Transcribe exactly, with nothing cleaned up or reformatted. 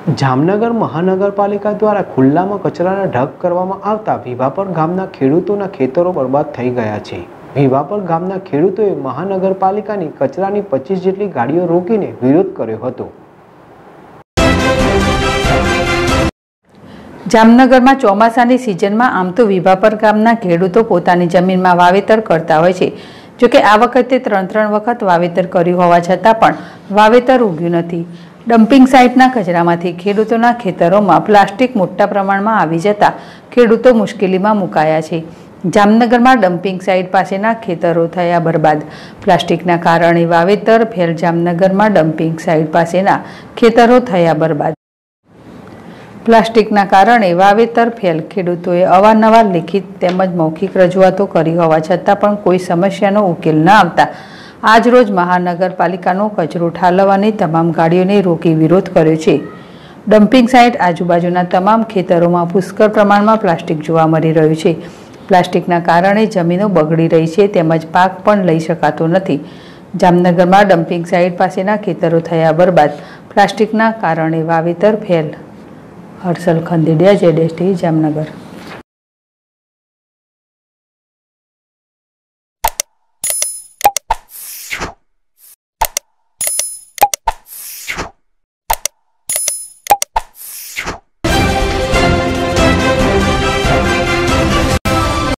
જામનગર મહાનગરપાલિકા દ્વારા ખુલ્લામાં કચરાના ઢગ કરવામાં આવતા વિભાપર ગામના ખેડૂતોના ખેતરો બરબાદ થઈ ગયા છે। વિભાપર ગામના ખેડૂતોએ મહાનગરપાલિકાની કચરાની પચીસ જેટલી ગાડીઓ રોકીને વિરોધ કર્યો હતો। જામનગરમાં ચોમાસાની સિઝનમાં આમ તો વિભાપર ગામના ખેડૂતો પોતાની જમીનમાં વાવેતર કરતા હોય છે, જોકે આ વખતે ત્રણ ત્રણ વખત વાવેતર કર્યું હોવા છતાં પણ વાવેતર ઉગ્યું નથી। ડમ્પિંગ સાઇટના કચરામાંથી ખેડૂતોના ખેતરોમાં પ્લાસ્ટિક મોટા પ્રમાણમાં આવી જતા ખેડૂતો મુશ્કેલીમાં મુકાયા છે। જામનગરમાં ડમ્પિંગ સાઇટ પાસેના ખેતરો થયા બરબાદ। પ્લાસ્ટિકના કારણે વાવેતર ફેલ। જામનગરમાં ડમ્પિંગ સાઇટ પાસેના ખેતરો થયા બરબાદ। પ્લાસ્ટિકના કારણે વાવેતર ફેલ। ખેડૂતોએ અવારનવાર લિખિત તેમજ મૌખિક રજૂઆતો કરી હોવા છતાં પણ કોઈ સમસ્યાનો ઉકેલ ન આવતા આજરોજ મહાનગરપાલિકાનો કચરો ઠાલવવાની તમામ ગાડીઓને રોકી વિરોધ કર્યો છે। ડમ્પિંગ સાઇટ આજુબાજુના તમામ ખેતરોમાં પુષ્કળ પ્રમાણમાં પ્લાસ્ટિક જોવા મળી રહ્યું છે। પ્લાસ્ટિકના કારણે જમીનો બગડી રહી છે તેમજ પાક પણ લઈ શકાતો નથી। જામનગરમાં ડમ્પિંગ સાઇટ પાસેના ખેતરો થયા બરબાદ। પ્લાસ્ટિકના કારણે વાવેતર fail. Harshal Khandediya, Z S T V, Jamnagar.